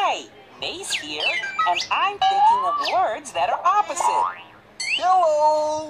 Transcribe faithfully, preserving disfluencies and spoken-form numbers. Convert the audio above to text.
Hi, Mace here, and I'm thinking of words that are opposite. Hello!